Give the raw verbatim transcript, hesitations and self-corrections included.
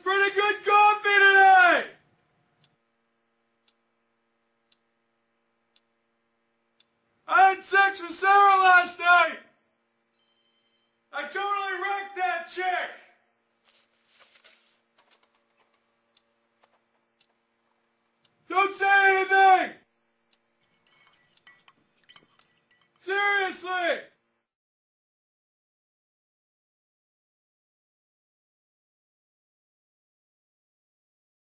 pretty good coffee today! I had sex with Sarah last night! I totally wrecked that chick! Don't say anything! Seriously!